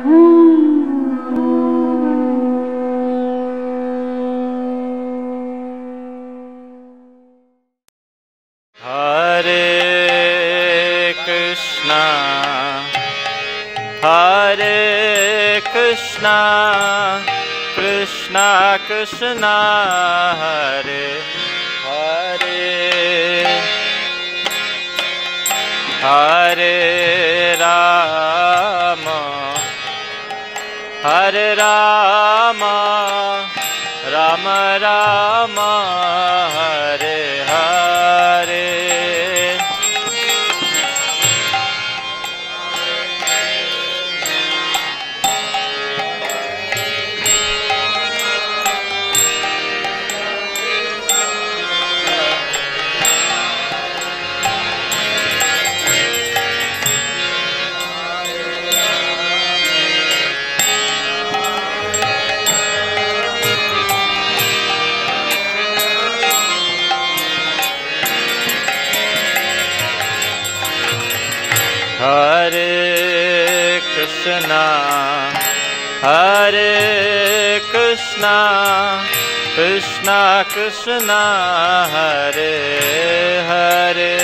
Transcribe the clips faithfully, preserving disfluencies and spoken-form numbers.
Krishna Krishna Hare Hare Hare Rama Hare Rama Rama Rama Hare Hare Hare Krishna, Hare Krishna, Krishna Krishna, Hare Hare,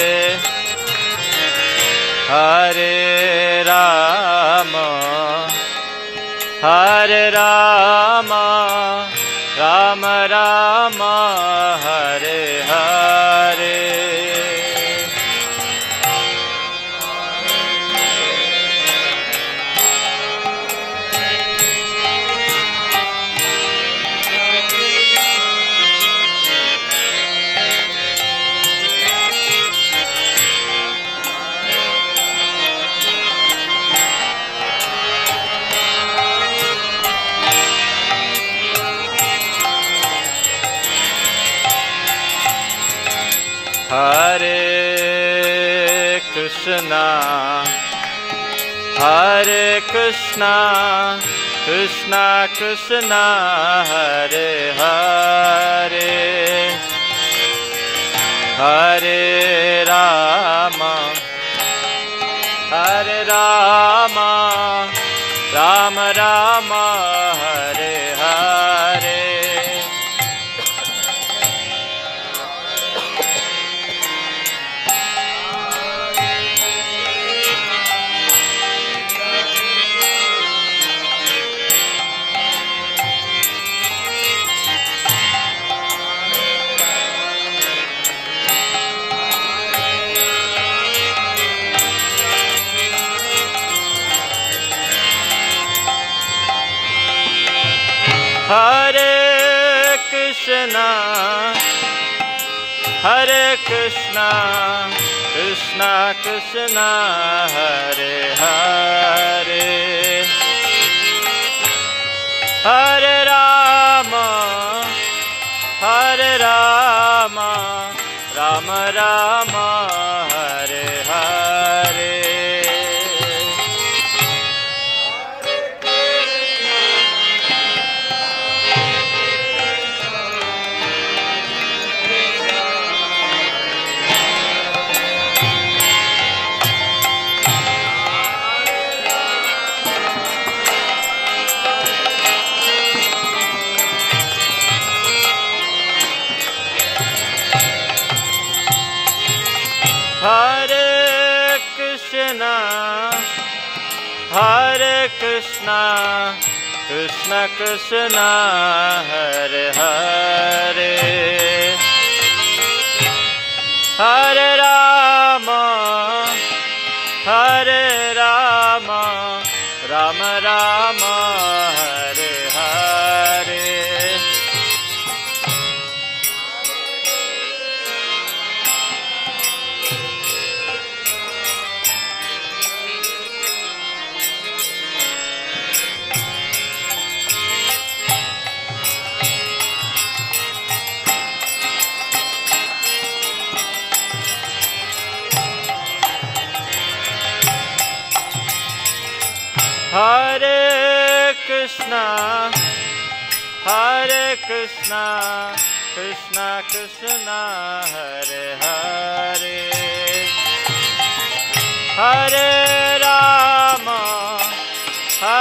Hare Rama, Hare Rama, Rama Rama, Hare Hare. Hare Krishna, Hare Krishna, Krishna Krishna, Hare Hare, Hare Rama, Hare Rama, Rama Rama, Hare Hare. Hare Krishna, Hare Krishna, Krishna Krishna, Hare Hare, Hare Rama, Hare Rama, Rama Rama, Hare Hare. Hare Krishna, Hare Krishna, Krishna Krishna, Hare Hare, Hare Rama, Hare Rama, Rama Rama, Hare Hare. Hare Krishna, Hare Krishna, Krishna Krishna, Hare Hare, Hare Rama,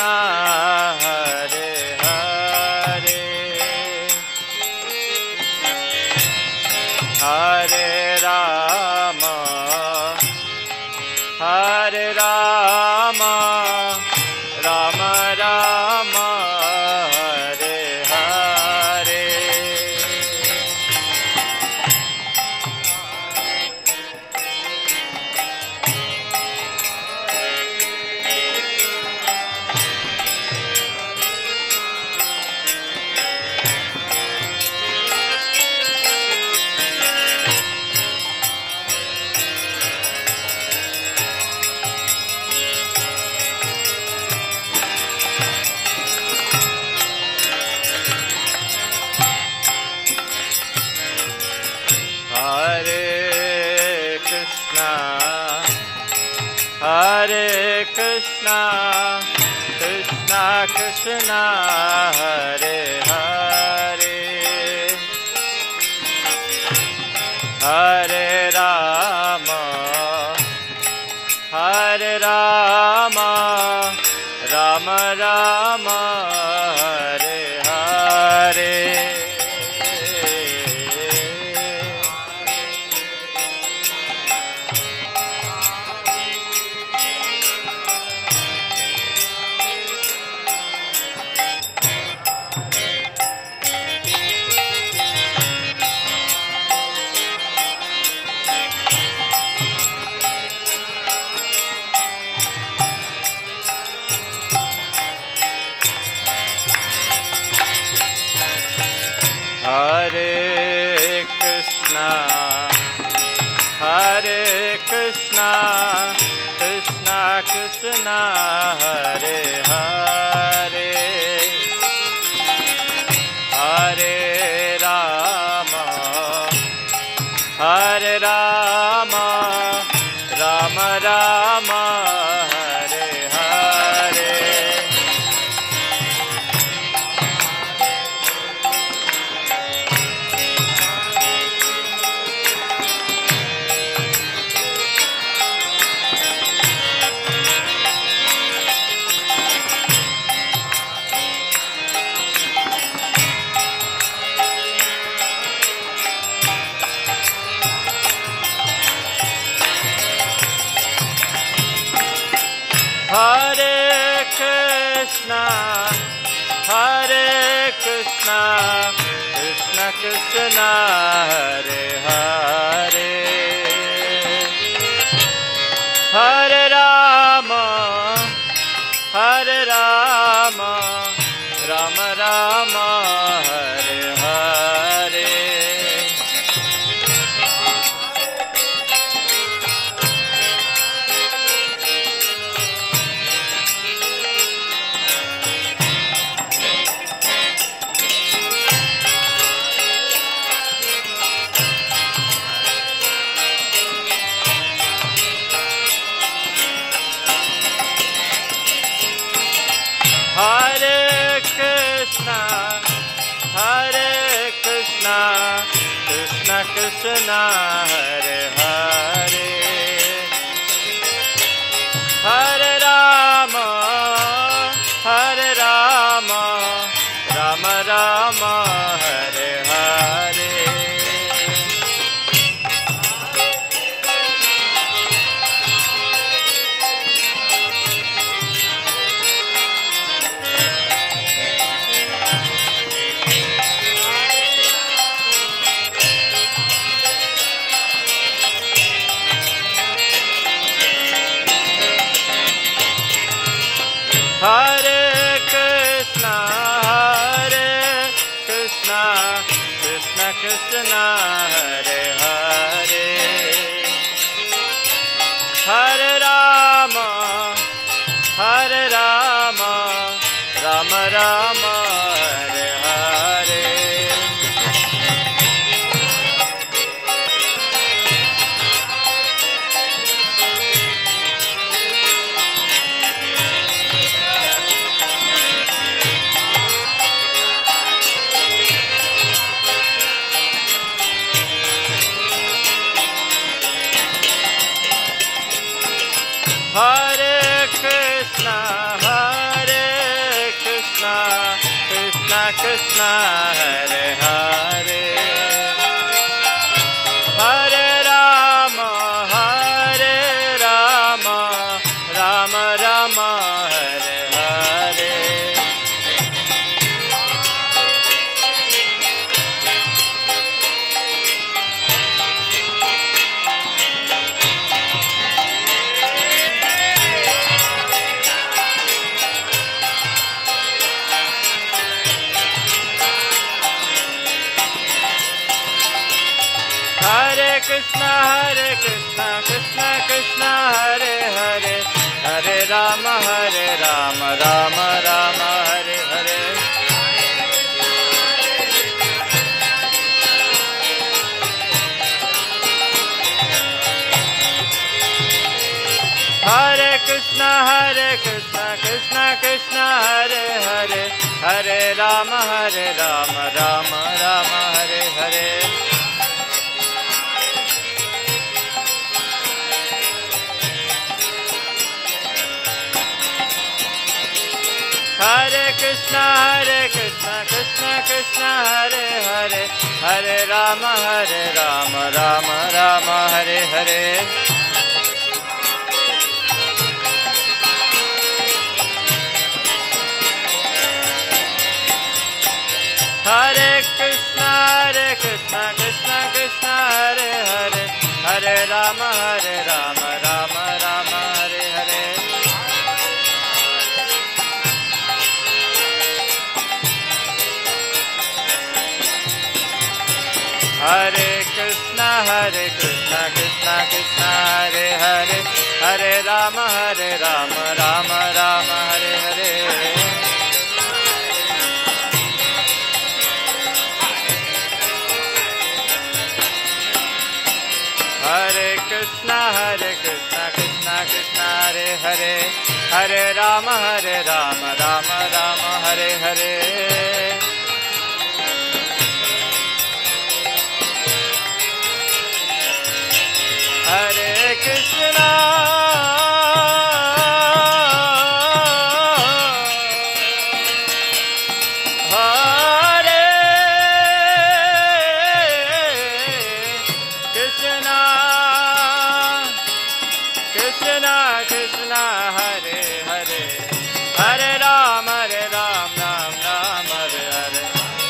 Krishna, Hare Hare, Hare Rama, Hare Rama, Rama Rama, Hare Hare. Hare Krishna, Krishna Krishna, Hare Hare, Hare Rama, Hare Rama, Rama Rama, Hare Hare. Hare Krishna, Hare Krishna, Krishna Krishna, Hare Hare, Hare Rama, Hare Rama, Rama Rama, Hare Hare. Hare Krishna, Hare Krishna, Krishna Krishna, Hare Hare, Hare Rama, Hare Rama, Rama Rama, Hare Hare. Hare Krishna, Hare Krishna, Krishna Krishna, Hare Hare, Hare Rama, Hare Rama, Rama Rama, Hare Hare. Hare Krishna, Hare Krishna, Krishna Krishna, Hare Hare, Hare Rama, Hare Rama, Rama Rama, Hare Hare. Hare Krishna, Hare Krishna Hare Hare Hare Rama Hare Rama Rama Rama Hare Hare Hare Krishna Hare Krishna Krishna Krishna Hare Hare Hare Rama Hare Rama Rama Rama Hare Hare Hare Krishna Hare Krishna Krishna Krishna Hare Hare Hare Rama Hare Rama Rama Rama Hare Hare Hare Krishna Hare Krishna Krishna Krishna Hare Hare Hare Rama Hare Rama Rama Rama Hare Hare Hare Krishna Hare Krishna Krishna Krishna Hare Hare Hare Rama Hare Rama Rama Rama Hare Hare Hare Krishna Hare Krishna Krishna Krishna Hare Hare Hare Rama Hare Rama Rama Rama Hare Hare Hare Krishna Hare Krishna Krishna Krishna Hare Hare Hare Rama Hare Rama Rama Rama Hare Hare Hare Krishna Hare Krishna Krishna Krishna Hare Hare Hare Ram Hare Ram Ram Ram Hare Hare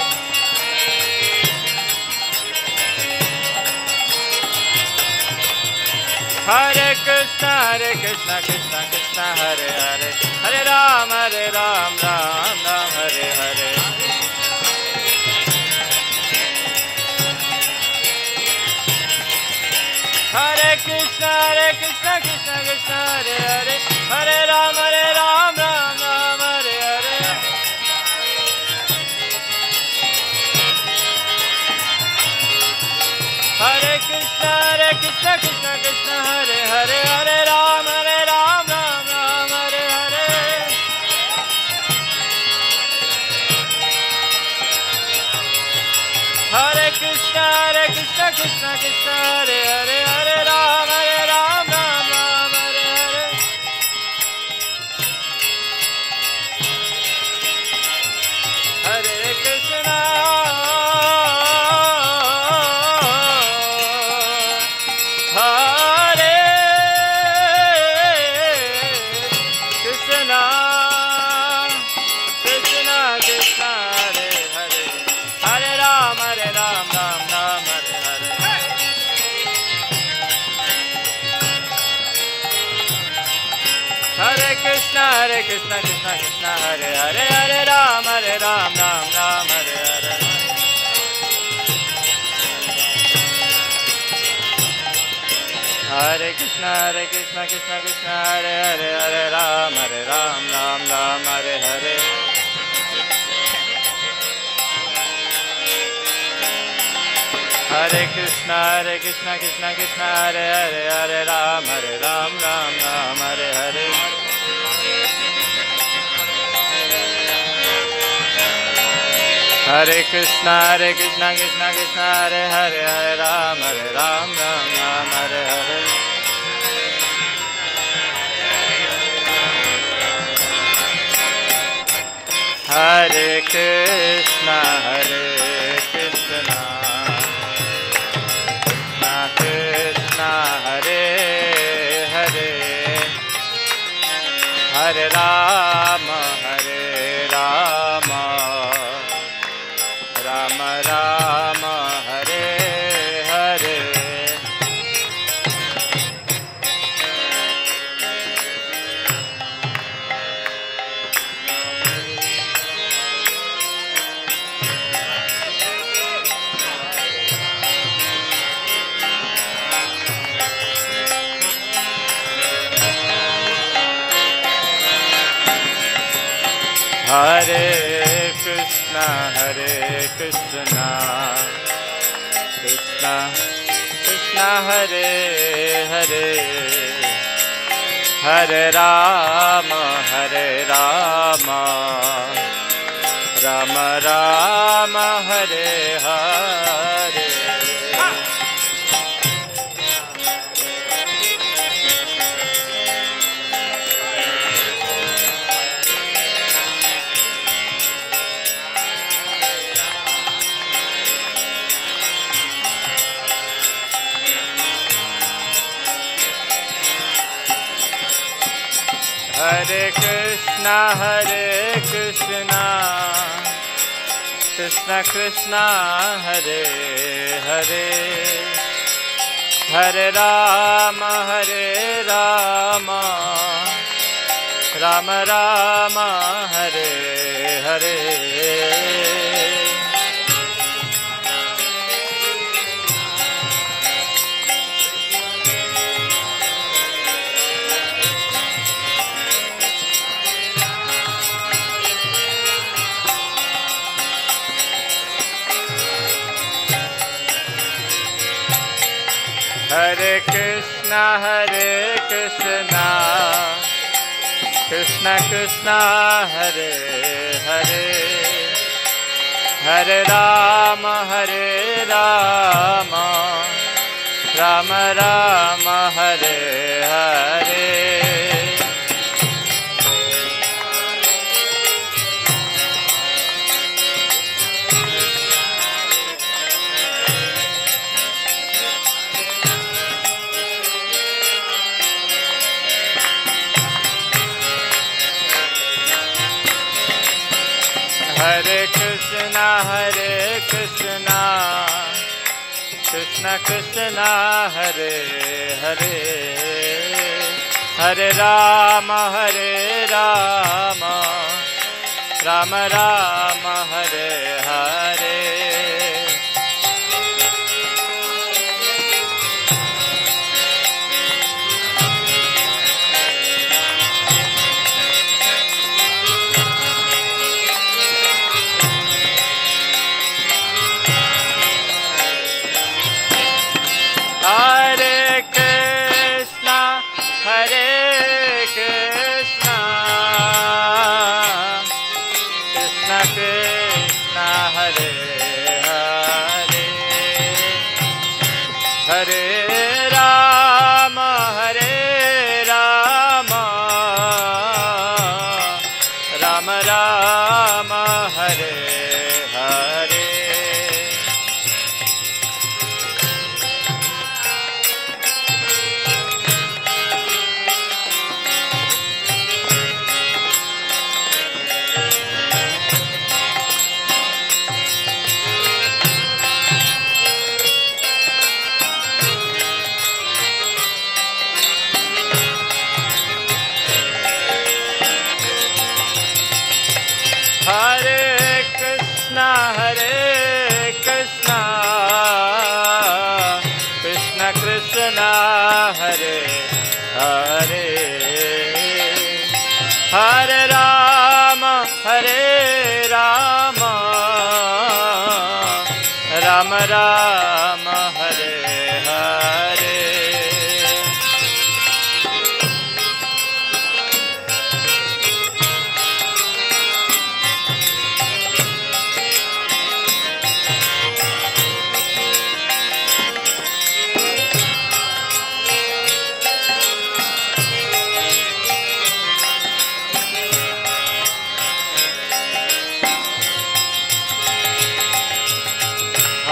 Hare Krishna Hare Krishna Krishna Krishna Hare Hare Hare Ram Hare Ram Ram Ram Hare Hare Hare Krishna Hare Krishna Krishna Krishna Hare Hare Hare Ram Hare Ram Ram Ram Hare Hare Hare Krishna Hare Krishna Krishna Krishna Hare Hare Hare Ram Hare Ram Ram Ram Hare Hare Hare Krishna Hare Krishna Krishna Krishna Hare Hare Hare Ram Hare Ram Ram Ram Hare Hare Hare Krishna Hare Krishna Krishna Krishna Hare Hare Hare Ram Hare Ram Ram Ram Hare Hare Hare Krishna Hare Krishna Krishna Krishna Hare Hare Hare Ram Hare Ram Ram Ram Hare Hare Hare Krishna Hare Krishna Krishna Krishna Hare Hare Hare Ram Hare Ram Ram Ram Hare Hare Hare Krishna Hare Krishna Krishna Krishna Hare Hare Hare Ram Hare Ram Ram Ram Hare Hare Hare Krishna Hare Krishna Krishna Krishna Hare Hare Hare Ram Hare Ram Ram Ram Hare Hare Hare Krishna, Hare Krishna, Krishna Hare Hare, Hare Rama, Hare Rama, Rama Rama, Hare Hare. Hare Krishna, Hare Krishna, Krishna Krishna, Hare Hare, Hare Rama, Hare Rama, Rama Rama, Hare Hare. Hare Krishna, Hare Krishna, Krishna Krishna, Hare Hare, Hare Rama, Hare Rama, Rama Rama, Hare Hare. Hare Krishna, Hare Krishna, Krishna Krishna, Hare Hare, Hare Rama, Hare Rama, Rama Rama, Hare Hare. Hare Krishna, Hare Krishna, Krishna Krishna, Hare Hare, Hare Rama, Hare Rama, Rama Rama, Hare Hare. Hare Krishna, Hare Krishna, Krishna Krishna, Hare Hare, Hare Rama, Hare Rama, Rama Rama, Hare Hare. Hare Krishna, Hare Krishna, Krishna Krishna, Hare Hare, Hare Rama, Hare Rama, Rama Rama, Hare Hare.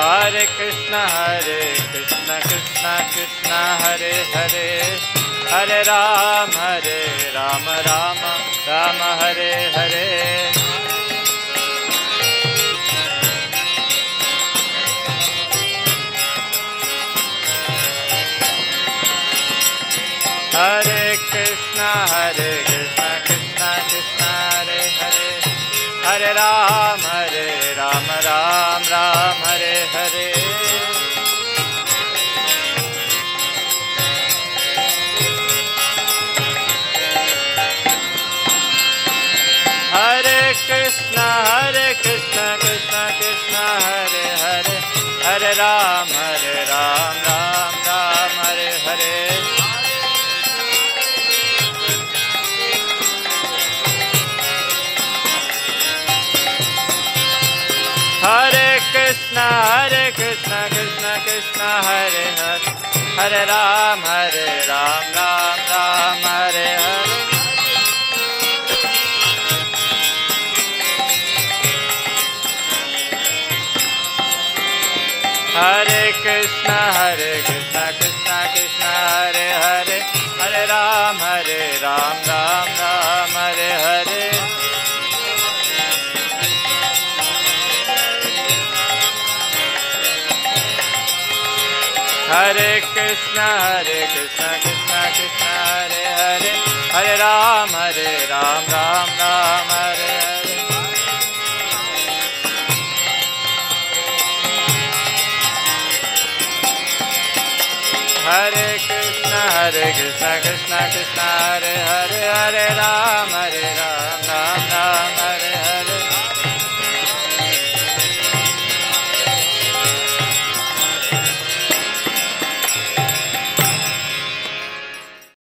Hare Krishna, Hare Krishna, Krishna Krishna, Hare Hare, Hare Ram, Hare Ram, Rama Rama, Hare Hare. Hare Krishna, Hare Krishna, Krishna Krishna, Hare Hare, Hare Ram, Hare Ram, Ram Ram, Hare Hare. Hare Krishna, Hare Krishna, Krishna Krishna, Hare Hare, Hare Ram, Hare Ram, Ram Ram, Hare Hare. Hare Krishna, Hare Krishna, Krishna Krishna, Hare Hare, Hare Ram, Hare Ram, Ram Ram, Hare Hare. Hare Krishna, Hare Krishna, Krishna Krishna, Hare Hare, Hare Ram, Hare Ram, Ram Ram, Hare Hare. Hare Krishna, Hare Krishna, Krishna Krishna, Hare Hare, Hare Ram, Hare Ram, Ram Ram, Hare Hare. Hare Krishna, Hare Krishna, Krishna Krishna, Hare Hare, Hare Ram, Hare